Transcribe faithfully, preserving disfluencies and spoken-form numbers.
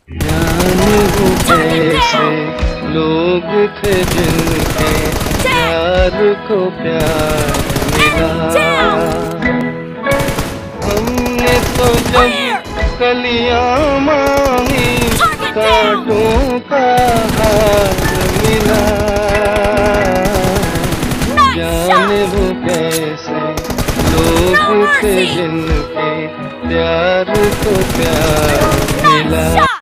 जाने वो कैसे लोग थे जिनके प्यार को प्यार मिला। हमने तो जब कलियां मांगी कांटों का हार मिला। जाने वो कैसे लोग थे जिनके प्यार को प्यार मिला।